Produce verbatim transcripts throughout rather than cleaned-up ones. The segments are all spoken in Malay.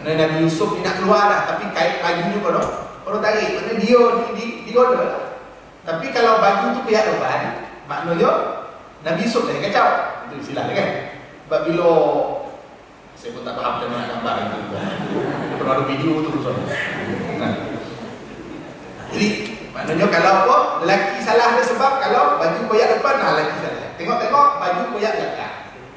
Mana Nabi Yusuf ni nak keluar dah, tapi kait bajunya kono kono tarik. Mana dia di di, di order lah. Tapi kalau baju tu pihak depan, maknanya Nabi Yusuf dah kacau. Itu istilah dia kan. Sebab bila saya pun tak faham macam mana nak gambar itu. Kalau ada video tu tuan. Nah. Jadi maknanya kalau apa, lelaki salah dia sebab kalau baju koyak depan, nah lelaki salah. Tengok-tengok baju koyak belakang.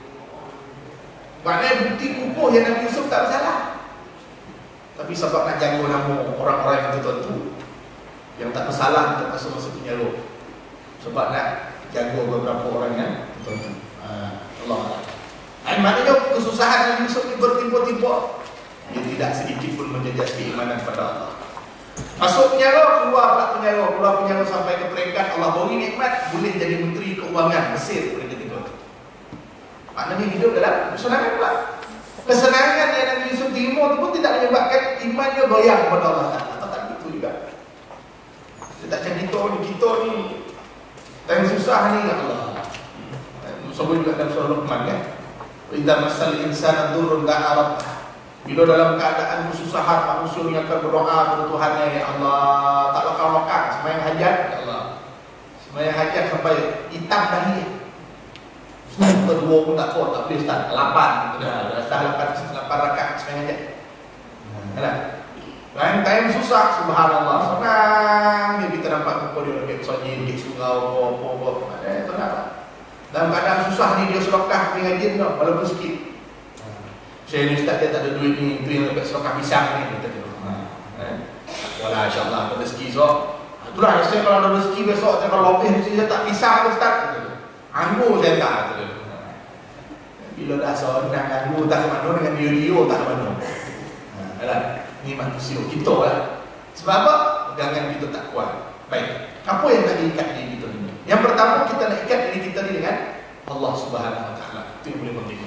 Maknanya bukti kukuh yang Nabi Yusuf tak bersalah. Tapi sebab nak jaga nama orang-orang yang tertentu yang tak bersalah untuk masuk-masuk penjara. Sebab nak jaga beberapa orang yang tertentu. Ha, Allah Allah. Ay, maknanya kesusahan Nabi Yusuf ni bertimpuk-timpuk. Dia tidak sedikit pun menjejas keimanan pada Allah. Masuk penjara, keluar pula penjara, keluar penjara sampai ke peringkat Allah beri nikmat, boleh jadi menteri keuangan Mesir pada ketika itu. Maknanya hidup dalam kesenangan pula. Kesenangan yang Nabi Yusuf terima itu pun tidak menyebabkan imannya goyang kepada Allah Ta'ala. Tak begitu juga. Dia tak macam kita ni, kita ni time susah ni ya Allah. Sebut juga dalam surah Luqman kan. Idza massal insana dzurrun da'a rabbah. Bila dalam keadaan kesusahan manusia yang akan berdoa kepada Tuhannya, ya Allah, tak lekang-lekang sembahyang hajat, ya Allah. Sembahyang hajat sampai hitam dahi. Sampai dua pun tak kuat, tak boleh start. Lapan gitu dah. Dah lapan lapan rakaat sembahyang hajat. Kan? Lain time susah, subhanallah. Senang dia kita nampak muka dia dekat sojin, dekat surau, apa-apa. Eh, tenang. Dalam keadaan susah ni dia sedekah dengan jin tau, walaupun sikit. Saya ni ustaz dia tak ada duit ni, tu yang dapat sedekah pisang ni kata dia. Ha. Eh. Wala insya-Allah ada rezeki esok. Itulah saya kalau ada rezeki besok saya kalau lebih mesti saya tak pisang tu ustaz kata dia. Anggur saya tak kata dia. Bila dah seorang anggur tak mana dengan dia-dia tak mana. Ha, alah, ni manusia kita lah. Sebab apa? Pegangan kita tak kuat. Baik. Apa yang nak diikat diri kita ni? Yang pertama kita nak ikat diri kita ni dengan Allah Subhanahu Wa Taala. Itu yang boleh penting.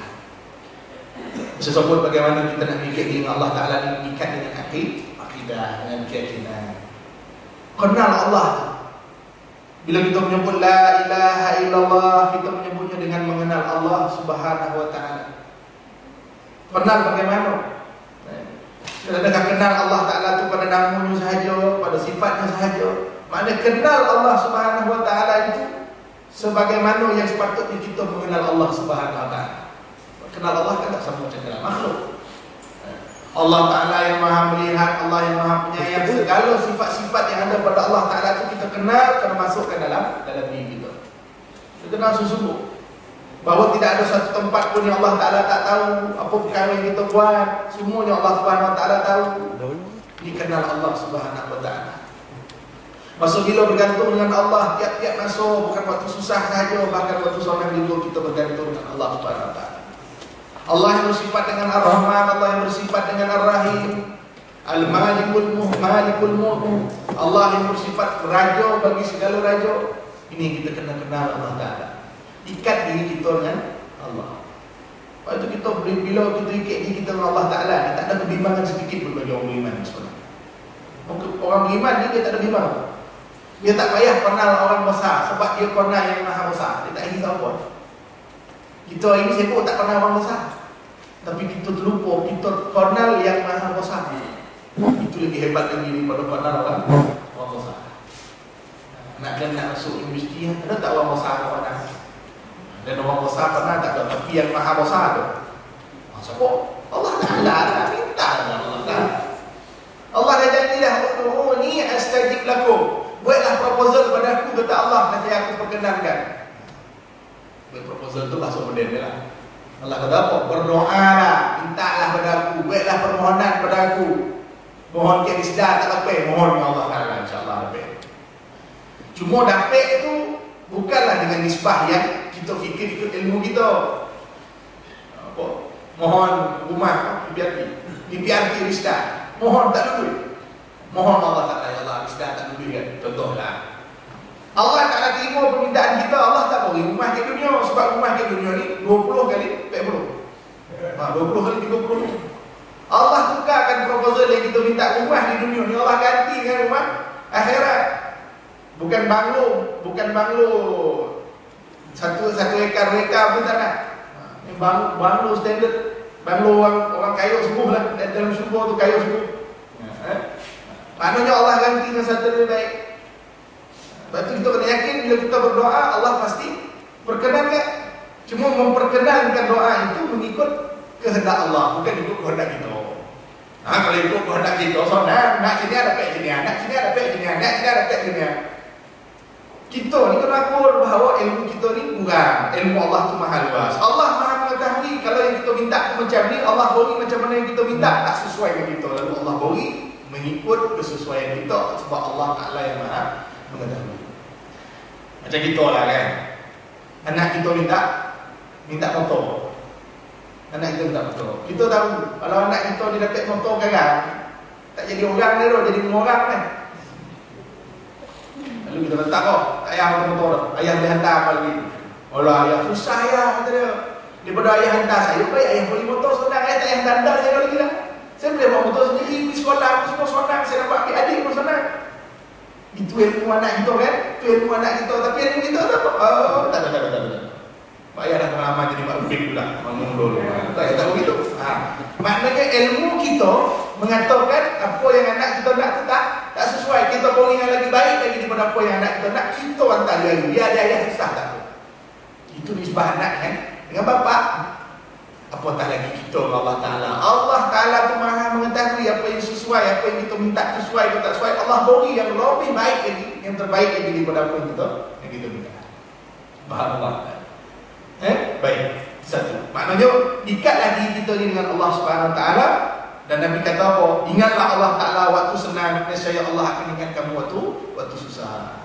Saya sebut bagaimana kita nak ikat diri dengan Allah Ta'ala ni, ikat dengan akidah, dengan keyakinan. Kenal Allah tu. Bila kita menyebut la ilaha illallah, kita menyebutnya dengan mengenal Allah Subhanahu Wa Ta'ala. Kenal bagaimana? Adakah kenal Allah Ta'ala tu pada namanya sahaja, pada sifatnya sahaja? Maknanya kenal Allah Subhanahu Wa Ta'ala itu sebagaimana yang sepatutnya kita mengenal Allah Subhanahu Wa Ta'ala. Kenal Allah kan tak sama macam kenal makhluk. Allah Ta'ala yang maha melihat, Allah yang maha penyayang, segala sifat-sifat yang ada pada Allah Ta'ala itu kita kenal, kena masukkan dalam dalam diri kita. Kita kenal sesungguh bahawa tidak ada satu tempat pun yang Allah Ta'ala tak tahu apa perkara yang kita buat, semuanya Allah Subhanahu Wa Ta'ala tahu. Ini kenal Allah Subhanahu Wa Ta'ala. Masa bila bergantung dengan Allah, tiap-tiap masa, bukan waktu susah sahaja, bahkan waktu senang juga kita bergantung dengan Allah Subhanahu Wa Ta'ala. Allah yang bersifat dengan Ar-Rahman, Allah yang bersifat dengan Ar-Rahim, Al-Malikul Malikul Mulk, Allah yang bersifat raja bagi segala raja. Ini kita kena kenal Allah Ta'ala. Ikat diri kita dengan Allah. Lepas itu kita bila kita ikat diri kita dengan Allah Ta'ala, tak ada kebimbangan sedikit pun bagi orang beriman sebenarnya. Orang beriman ni dia tak ada bimbang. Dia tak payah kenal orang besar sebab dia kenal yang maha besar. Dia tak risau pun. Kita ini sibuk tak kenal orang besar, tapi kita terlupa kita kenal yang maha besar. Itu lebih hebat lagi daripada kenal orang orang besar. Nak dan nak masuk universiti, ada tak orang besar apa nak? Dan orang besar pernah tak ada, tapi yang maha besar tu siapa? Allah Ta'ala lah, minta Allah Ta'ala. Allah dah janji dah, ud'uni astajib lakum. Buatlah proposal kepada aku, kata Allah, nanti aku perkenankan. Buat proposal tu bahasa modern dia lah. Allah kata apa? Berdoalah, mintalah pada aku, buatlah permohonan pada aku. Mohon ke isdah tak dapat, mohon ya Allah Ta'ala, insya-Allah dapat. Cuma dapat tu bukanlah dengan nisbah yang kita fikir ikut ilmu kita. Apa? Mohon rumah P P R T, P P R T isdah. Mohon tak ada duit. Mohon Allah Ta'ala, ya Allah isdah tak ada duit kan. Contohlah. Allah Ta'ala terima permintaan kita, Allah tak beri rumah ke dunia. Sebab rumah ke dunia ni dua puluh kali empat puluh, ha, dua puluh kali tiga puluh. Allah tukarkan proposal yang kita minta rumah di dunia ni, Allah ganti dengan rumah akhirat. Bukan banglo, bukan banglo satu satu ekar reka pun tak nak. Ini banglo, banglo standard banglo orang orang kaya sembuh lah, dalam syurga tu kaya sembuh. Eh? Maknanya Allah ganti dengan satu lebih baik. Sebab tu kita kena yakin bila kita berdoa Allah pasti perkenankan. Cuma memperkenankan doa itu mengikut kehendak Allah, bukan ikut kehendak kita. Ha, kalau ikut kehendak kita, so nak nak sini ada pek sini, nak sini ada pek sini, nak sini ada pek sini. Kita ni kena akur bahawa ilmu kita ni kurang. Ilmu Allah tu maha luas. Allah maha mengetahui kalau yang kita minta tu macam ni, Allah beri macam mana yang kita minta, tak sesuai dengan kita. Lalu Allah beri mengikut kesesuaian kita sebab Allah Ta'ala yang maha mengetahui. Macam kita lah kan. Anak kita minta minta motor. Anak kita minta motor. Kita tahu kalau anak kita dia dapat motor garang, tak jadi orang dia tu, jadi orang kan. Lalu kita letak kau, ayah hantar motor dah. Ayah boleh hantar apa lagi? Olah ayah susah ayah kata dia. Daripada ayah hantar saya, baik ayah beli motor senang, ayah tak ayah hantar saya lagi dah. Saya boleh bawa motor sendiri pergi sekolah, semua senang, saya dapat ambil adik pun senang. Itu ilmu anak kita kan? Itu ilmu anak kita, tapi ilmu kita tak apa. Oh, tak tak tak tak tak. Pak ayah dah pengalaman jadi Pak Rubin pula, ngomong dulu. Tak tak begitu. Ha. Maknanya ilmu kita mengatakan apa yang anak kita nak tu tak tak sesuai. Kita beri yang lagi baik lagi daripada apa yang anak kita nak. Kita hantar dia. Dia ada ayah susah tak? Itu nisbah anak kan dengan bapa. Apatah lagi kita Allah Ta'ala. Allah Ta'ala tu maha mengetahui apa yang sesuai, apa yang kita minta sesuai atau tak sesuai. Allah beri yang lebih baik lagi, yang terbaik lagi daripada apa yang kita yang kita minta. Faham Allah? Eh? Baik. Satu. Maknanya ikatlah diri kita ni dengan Allah Subhanahu Wa Ta'ala. Dan Nabi kata apa? Ingatlah Allah Ta'ala waktu senang, nescaya Allah akan ingat kamu waktu waktu susah.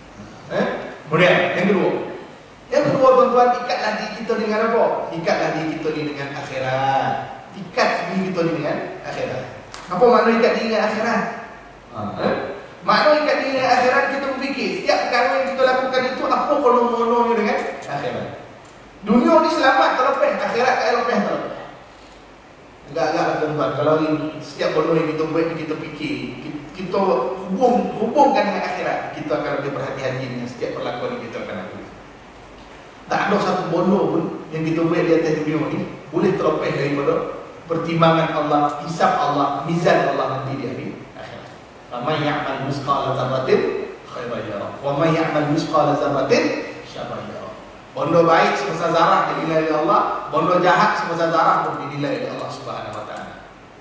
Eh? Kemudian yang kedua. Yang kedua tuan-tuan, ikatlah diri kita dengan apa? Ikatlah diri kita ni dengan akhirat. Ikat diri kita ni dengan akhirat. Apa makna ikat diri dengan akhirat? Ha, eh? Makna ikat diri dengan akhirat, kita berfikir setiap perkara yang kita lakukan itu apa konon-kononnya dengan akhirat. Dunia ni selamat terlepas, akhirat tak lepas terlepas. Agak-agak tuan-tuan, kalau ini setiap benda yang kita buat, kita fikir, kita hubung, hubungkan dengan akhirat, kita akan lebih berhati-hati dengan setiap perlakuan yang kita akan lakukan. Tak ada satu bodoh pun yang kita buat di atas dunia ni boleh terlepas daripada pertimbangan Allah, hisab Allah, mizan Allah nanti di hari akhirat. Wa may ya'mal misqala dzarratin khairan yarah, wa may ya'mal misqala dzarratin syarran yarah. Bodoh baik sebesar zarah dinilai oleh Allah, bodoh jahat sebesar zarah pun dinilai oleh Allah Subhanahu Wa Taala.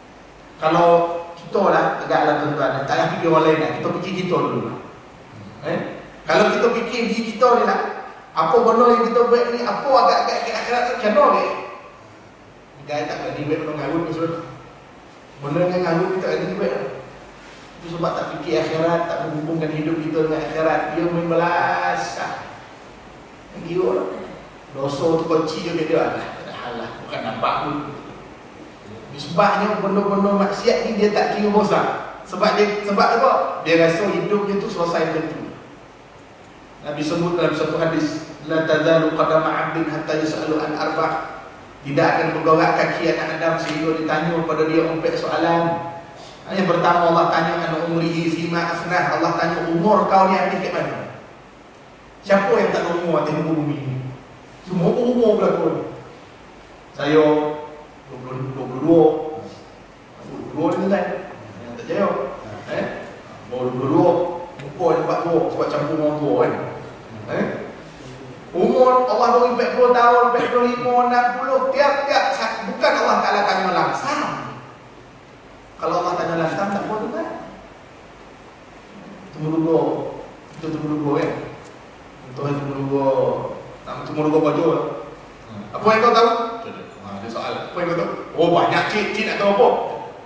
Kalau kita lah tegaklah tuan-tuan, tak payah fikir orang lain dah, kita fikir kita dulu. Eh? Kalau kita fikir diri kita ni lah, apa benda yang kita buat ni, apa agak-agak ke akhirat tu macam mana ke? Gaya tak berani buat benda ngarut ni sebab benda yang ngarut kita ada buat. Itu sebab tak fikir akhirat, tak menghubungkan hidup kita dengan akhirat. Dia membalas yang kira lah. Dosa tu kecil je dia lah. Tak ada hal lah, bukan nampak pun. Sebabnya benda-benda maksiat ni dia tak kira besar. Sebab dia, sebab apa? Dia rasa hidupnya tu selesai tentu. Nabi sebut dalam satu hadis, la tazalu qadama 'abdin hatta yus'alu an arba'. Tidak akan bergerak kaki anak Adam sehingga ditanya pada dia empat soalan. Yang pertama Allah tanya an umrihi fima afnah. Allah tanya umur kau ni habis kat mana? Siapa yang tak ada umur atas muka bumi ni? Semua umur berlaku. Saya dua puluh dua. dua puluh dua ni kan. Yang tak jauh. Eh? dua puluh dua. Muka yang empat tua sebab campur orang tua kan. Eh? Umur Allah beri empat puluh tahun, empat puluh lima, enam puluh, tiap-tiap bukan Allah Ta'ala tanya langsam. Kalau Allah tanya langsam tak boleh kan? Tunggu dulu. Itu tunggu dulu kan. Itu tunggu dulu. Tak tunggu dulu baju. Apa yang kau tahu? Ha, dia soal. Apa yang kau tahu? Oh banyak cik, cik nak tahu apa?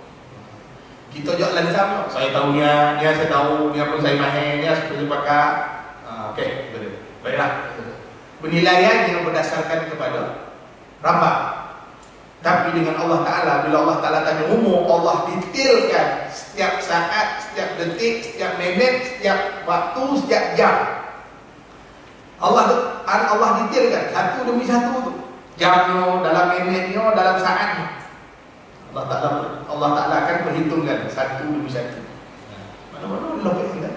Kita jawab langsam. Saya tahu dia, dia saya tahu, dia pun saya mahir, dia seperti pakar. Ha, okey, betul. Baiklah. Penilaian yang berdasarkan kepada rambak. Tapi dengan Allah Ta'ala, bila Allah Ta'ala tanya umur, Allah detailkan setiap saat, setiap detik, setiap minit, setiap waktu, setiap jam. Allah Allah detailkan satu demi satu tu. Jamnya, dalam minitnya, dalam saatnya. Allah Ta'ala Allah Ta'ala akan perhitungkan satu demi satu. Mana-mana lebih kan?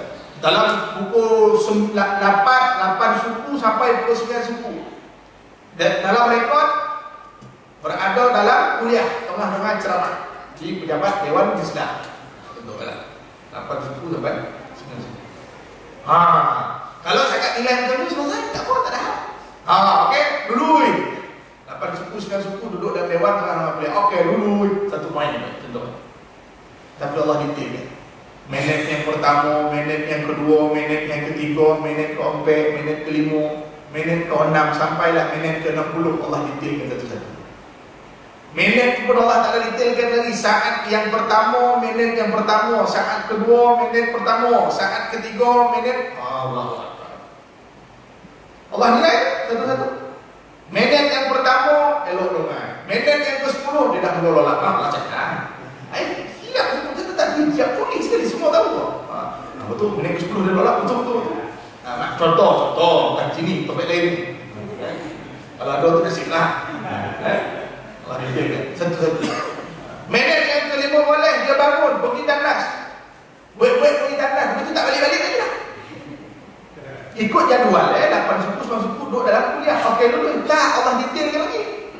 Dalam pukul lapan, lapan suku sampai pukul sembilan suku. Dan dalam rekod berada dalam kuliah tengah-tengah ceramah di pejabat Dewan Islam. Contohlah lapan suku sampai sembilan suku. Ha, kalau saya nilai macam tu selesai, tak apa, tak ada hal. Ha, okey, dulu. lapan suku, sembilan suku duduk dalam dewan tengah-tengah kuliah. Okey, dulu satu poin contoh. Tapi Allah detail. Minit yang pertama, minit yang kedua, minit yang ketiga, minit keempat, minit kelima, minit keenam sampailah minit ke enam puluh Allah detailkan satu-satu. Minit pun Allah Ta'ala detailkan lagi. Saat yang pertama, minit yang pertama. Saat kedua, minit pertama. Saat ketiga, minit Allah Allah nilai satu-satu. Minit yang pertama elok dengar. Minit yang ke sepuluh dia dah mula lolat. Ah, cakap. Ai, silap aku kata tadi siap polis sekali semua tahu tu. Ha, betul minit ke sepuluh dia lolat betul betul. Ha, contoh contoh kat sini topik lain ni. Kalau ada tu nasiblah. Eh? Allah detailkan satu-satu. Minit yang kelima boleh dia bangun pergi tandas. Buat-buat pergi tandas, begitu tak balik-balik lagi dah. Ikut jadual eh lapan suku sembilan suku duduk dalam kuliah. Okey dulu tak Allah detailkan lagi.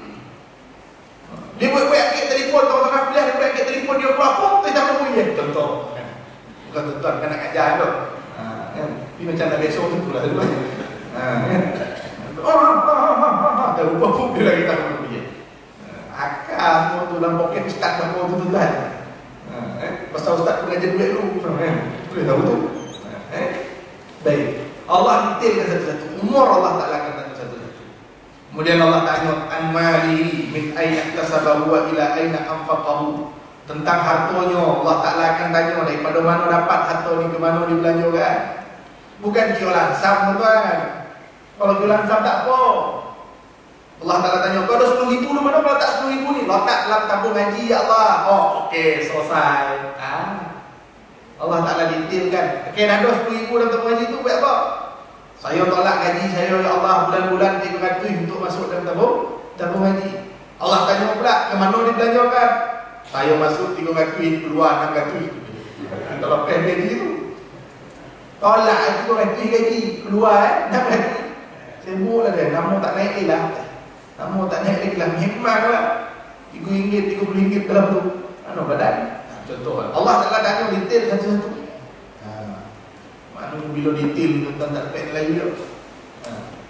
Dia buat-buat akik telefon tengah-tengah kuliah, dia buat akik telefon dia keluar pun kita tak boleh ya. Contoh. Bukan tuan kan nak ajar tu. Ha kan. Ini macam nak besok tu pula dulu. Ha kan. Oh ha ha ha ha dah lupa pun dia lagi tak boleh. Akal semua tu dalam poket ustaz apa tu tuan. Ha eh pasal ustaz pengajar duit dulu kan. Boleh tahu tu. Ha eh baik. Allah detailkan satu-satu. Umur Allah Ta'ala kata satu-satu. Kemudian Allah tanya an mali min aina iktasabahu wa ila aina anfaqahu. Tentang hartanya Allah Ta'ala akan tanya daripada mana dapat harta ni, ke mana dibelanjakan. Bukan kira lansam tuan. Kalau kira lansam tak apa. Allah Ta'ala tanya kau ada sepuluh ribu di mana, kalau tak sepuluh ribu ni letak dalam tabung haji ya Allah. Oh okey selesai. Ha? Allah Ta'ala detailkan. Okey dah ada sepuluh ribu dalam tabung haji tu buat apa? Saya tolak gaji saya ya Allah bulan-bulan tiga ratus untuk masuk dalam tabung tabung haji. Allah tanya pula ke mana dibelanjakan? Saya masuk tiga ratus keluar enam ratus. Kalau plan gaji tu tolak tiga ratus gaji keluar enam ratus. Sibuklah dia, nama tak naik lah. Nama tak naik lagi lah, memang lah tiga ringgit, tiga puluh ringgit dalam tu. Mana badan? Contoh Allah Ta'ala tanya detail satu-satu. Ha. Mana bila detail tentang tak dapat lagi tu. Ha.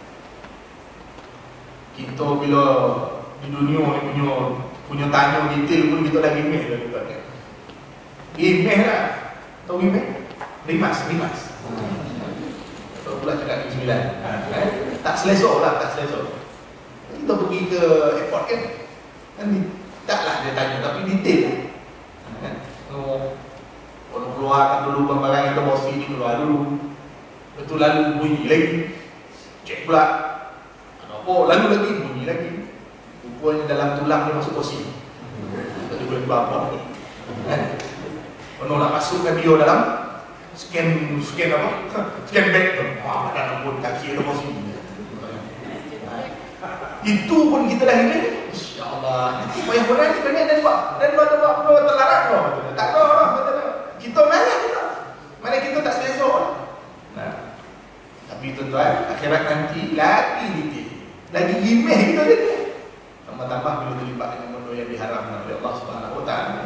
Kita bila di dunia ni punya punya tanya detail pun kita dah email dah dekat kan. Email lah. Tahu email? Rimas, rimas. Tahu pula cakap ni sembilan. Ha. Eh? Tak selesai lah, tak selesai. Kita pergi ke airport kan. Kan taklah dia tanya tapi detail. Kan? Oh, kalau keluarkan dulu barang-barang yang terbawa sini keluar dulu. Betul lalu bunyi lagi. Cek pula. Ada apa? Lalu lagi bunyi lagi. Rupanya dalam tulang dia masuk kursi. Tak boleh buat apa. Kan? Kalau nak masukkan dia dalam scan scan apa? Scan bag tu. Wah, ada nombor kaki ada sini. Itu pun kita dah ini. Insya-Allah. Nanti payah benar ni banyak dan buat dan buat buat buat terlarang loh. Tak ada orang kata kita mana kita. Mana kita tak selesa. Nah. Tapi tuan-tuan, akhirat nanti lagi detail. Lagi gimeh kita jadi. Tambah-tambah bila terlibat dengan benda yang diharamkan oleh Allah Subhanahu Wa Taala.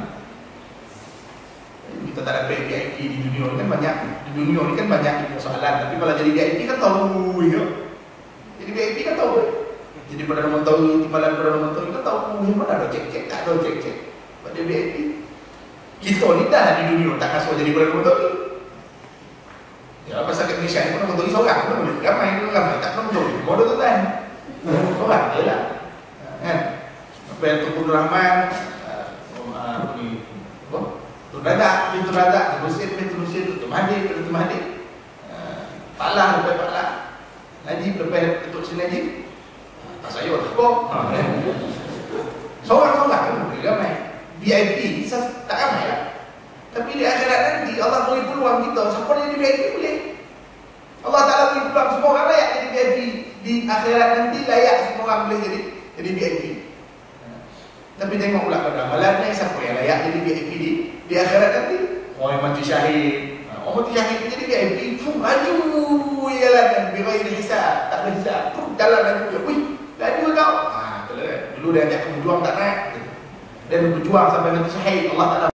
Kita tak dapat V I P di dunia ni kan banyak. Di dunia ni kan banyak persoalan. Tapi kalau jadi V I P kan tahu ya. Jadi V I P kan tahu. Jadi Perdana Menteri, timbalan Perdana Menteri kita tahu mana ada cek-cek, tak ada cek-cek. Pada V I P kita ni dah di dunia tak kasut jadi Perdana Menteri. Ya pasal kat Malaysia ni Perdana Menteri seorang pun boleh. Ramai tu ramai tak Perdana Menteri. Bodoh tu kan. Seorang je lah. Kan? Apa yang Tun Rahman apa ni? Apa? Tun Razak, Tun Razak, Tun Husin, Tun Husin, Tun Mahathir, Tun Mahathir. Paklah lepas Paklah. Najib lepas Datuk Seri Najib. Tak saya tak apa. Ha, kan? Seorang-seorang kan boleh ramai. V I P tak ramai lah. Tapi di akhirat nanti Allah beri peluang kita. Siapa yang jadi V I P boleh. Allah Ta'ala beri peluang semua orang layak jadi V I P. Di akhirat nanti layak semua orang boleh jadi jadi V I P. Tapi tengok pula pada amalan ni siapa yang layak jadi V I P di, di akhirat nanti. Orang yang mati syahid. Orang mati syahid jadi V I P. Fuh, maju jalan kan. Biraih hisab. Tak ada hisab. Fuh, jalan laju. Wih. La naik juga kau. Ha, dulu dia ajak berjuang tak naik. Gitu. Dan berjuang sampai mati syahid. Allah Taala